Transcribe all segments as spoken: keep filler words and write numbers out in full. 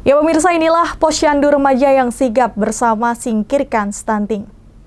Ya pemirsa, inilah Posyandu Remaja yang sigap bersama singkirkan stunting.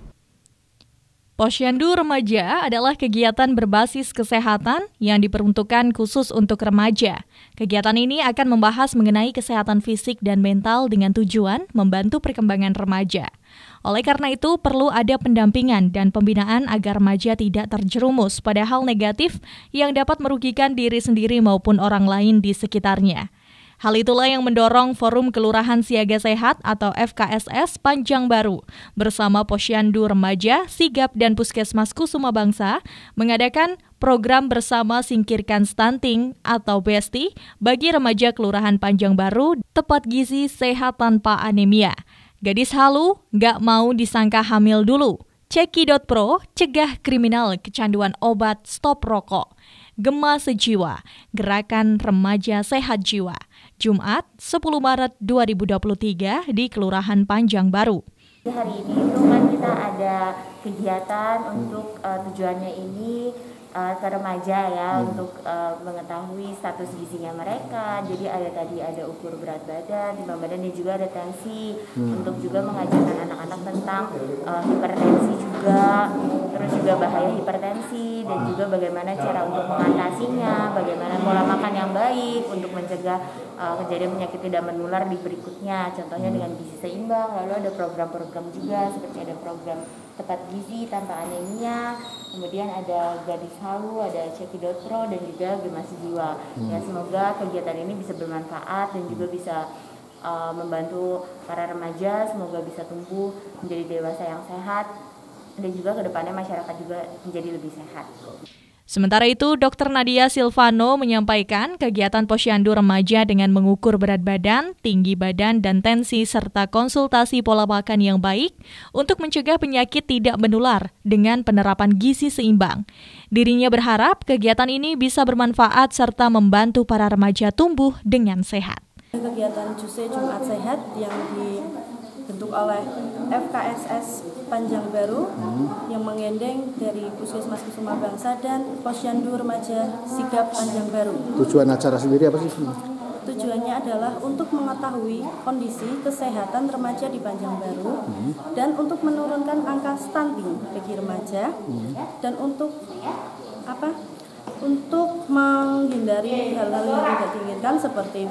Posyandu Remaja adalah kegiatan berbasis kesehatan yang diperuntukkan khusus untuk remaja. Kegiatan ini akan membahas mengenai kesehatan fisik dan mental dengan tujuan membantu perkembangan remaja. Oleh karena itu, perlu ada pendampingan dan pembinaan agar remaja tidak terjerumus pada hal negatif yang dapat merugikan diri sendiri maupun orang lain di sekitarnya. Hal itulah yang mendorong Forum Kelurahan Siaga Sehat atau F K S S Panjang Baru bersama Posyandu Remaja, Sigap, dan Puskesmas Kusuma Bangsa mengadakan program bersama Singkirkan Stunting atau B S T bagi remaja Kelurahan Panjang Baru, tepat gizi sehat tanpa anemia. Gadis halu, gak mau disangka hamil dulu. Ceki dot pro, cegah kriminal kecanduan obat, stop rokok. Gema Sejiwa, Gerakan Remaja Sehat Jiwa. Jumat, sepuluh Maret dua ribu dua puluh tiga di Kelurahan Panjang Baru. Hari ini itu kan kita ada kegiatan untuk uh, tujuannya ini uh, ke remaja ya, hmm. untuk uh, mengetahui status gizinya mereka. Jadi ada tadi ada ukur berat badan, timbang badan, dan juga ada tensi, hmm. untuk juga mengajarkan anak-anak tentang uh, hipertensi juga, terus juga bahaya hipertensi, dan juga bagaimana cara untuk mengatasinya, bagaimana pola makan yang baik untuk mencegah uh, kejadian penyakit tidak menular di berikutnya, contohnya dengan gizi seimbang. Lalu ada program-program juga seperti ada program tepat gizi tanpa anemia, kemudian ada gadis halu, ada Ceki dot pro, dan juga Gema Sejiwa. Hmm. Ya, semoga kegiatan ini bisa bermanfaat dan juga bisa uh, membantu para remaja, semoga bisa tumbuh menjadi dewasa yang sehat, dan juga kedepannya masyarakat juga menjadi lebih sehat. Sementara itu, Dokter Nadia Silvano menyampaikan kegiatan Posyandu Remaja dengan mengukur berat badan, tinggi badan, dan tensi, serta konsultasi pola makan yang baik untuk mencegah penyakit tidak menular dengan penerapan gizi seimbang. Dirinya berharap kegiatan ini bisa bermanfaat serta membantu para remaja tumbuh dengan sehat. Kegiatan Juse Jumat Sehat yang dibentuk oleh F K S S Panjang Baru hmm. yang menggandeng dari Puskesmas Kusuma Bangsa dan Posyandu Remaja Sigap Panjang Baru. Tujuan acara sendiri apa sih? Tujuannya adalah untuk mengetahui kondisi kesehatan remaja di Panjang Baru hmm. dan untuk menurunkan angka stunting bagi remaja hmm. dan untuk apa? Untuk menghindari hal-hal yang tidak diinginkan seperti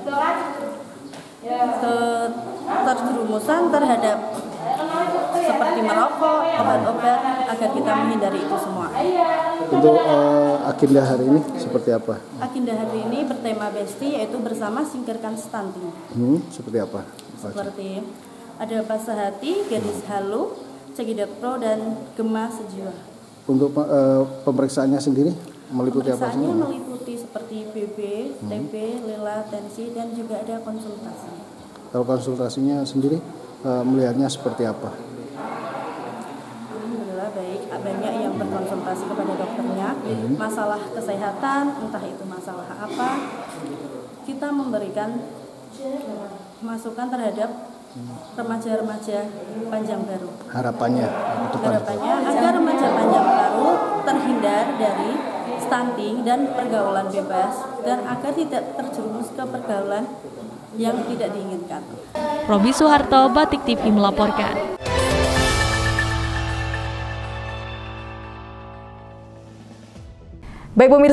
keterjerumusan terhadap seperti merokok, obat-obat, agar kita menghindari itu semua. Untuk uh, agenda hari ini seperti apa? Agenda hari ini bertema B S T, yaitu bersama singkirkan stunting. Hmm, seperti apa? Seperti ada Basah Hati, Gadis Halu, Ceki dot pro, dan Gema Sejiwa. Untuk uh, pemeriksaannya sendiri meliputi apa sih? Pemeriksaannya meliputi seperti B B, hmm. T B, Lela, tensi, dan juga ada konsultasi. Kalau konsultasinya sendiri uh, melihatnya seperti apa? Alhamdulillah baik, banyak yang berkonsultasi kepada dokternya, hmm. masalah kesehatan, entah itu masalah apa, kita memberikan masukan terhadap remaja-remaja Panjang Baru. Harapannya? Harapannya agar remaja Panjang Baru terhindar dari stunting dan pergaulan bebas, dan agar tidak terjerumus ke pergaulan yang tidak diinginkan. Robi Suharto, Batik T V melaporkan. Baik pemirsa.